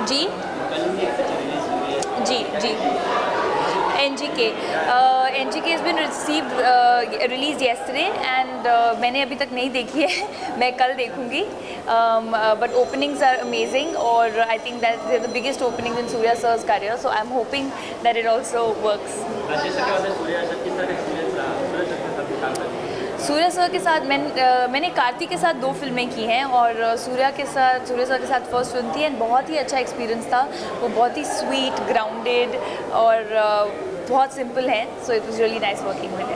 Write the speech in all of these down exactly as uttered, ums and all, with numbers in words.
Ji ji ji N G K. Uh, N G K has been received uh, released yesterday and uh, मैंने अभी तक नहीं देखी है मैं कल देखूँगी um, uh, but openings are amazing और I think that they're the biggest openings in Surya sir's career, so I'm hoping that it also works. Surya sir के साथ मैं मैंने कार्तिक के साथ दो फिल्में की हैं और सूर्या के साथ सूर्या सर के साथ फर्स्ट फिल्म थी एंड बहुत ही अच्छा एक्सपीरियंस था. वो बहुत ही स्वीट, ग्राउंडेड और बहुत सिंपल हैं, so it was really nice working with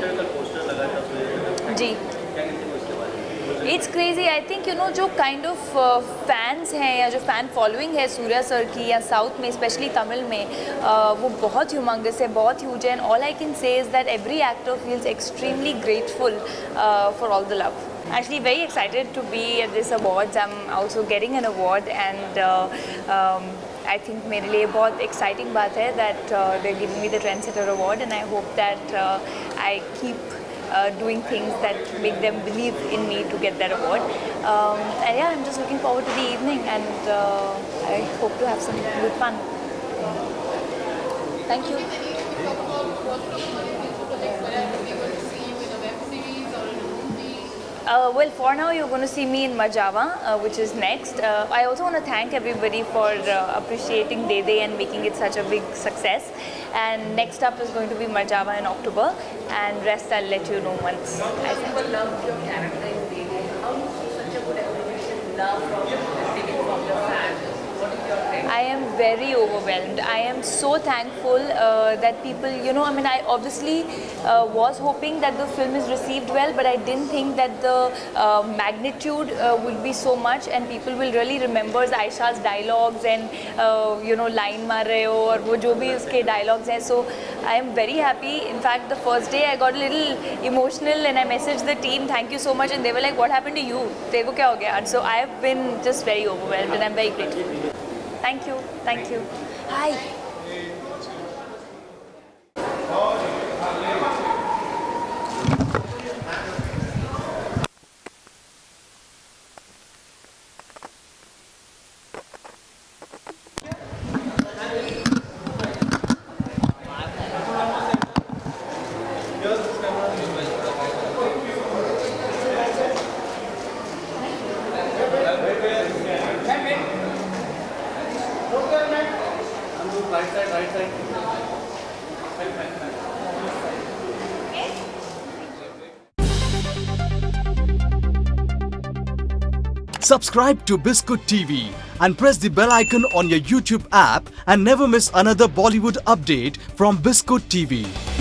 him. जी it's crazy. I think you know जो काइंड ऑफ फैंस हैं या जो फ़ैन फॉलोइंग है सूर्या सर की या साउथ में स्पेशली तमिल में uh, वो बहुत ह्यूमंगस है, बहुत ह्यूज है. And all I can say is that every actor feels extremely grateful for all the love. Actually very excited to be at this awards. I'm also getting an award and uh, um, I think मेरे लिए बहुत exciting बात है that uh, they're giving me the Trendsetter award and I hope that uh, I keep Uh, doing things that make them believe in me to get that award. Um, and yeah, I'm just looking forward to the evening and uh, I hope to have some good fun. Thank you. Uh, well, for now you're going to see me in Marjava, uh, which is next. Uh, I also want to thank everybody for uh, appreciating Dede and making it such a big success. And next up is going to be Marjava in October, and rest I'll let you know once. I People loved your character in Dede. How do you see such a good evolution, love from receiving from your fans? What is your take? I am very overwhelmed. I am so thankful uh, that people, you know, I mean, I obviously uh, was hoping that the film is received well, but I didn't think that the uh, magnitude uh, would be so much and people will really remember Aisha's dialogues and, uh, you know, line maar rahe ho aur wo jo bhi uske dialogues hain. So I am very happy. In fact, the first day I got a little emotional and I messaged the team, thank you so much, and they were like, what happened to you? Teko kya ho gaya? So I have been just very overwhelmed and I'm very grateful. Thank you, thank you. Hi. Right side, right side. Subscribe to Biscuit T V and press the bell icon on your YouTube app and never miss another Bollywood update from Biscuit T V.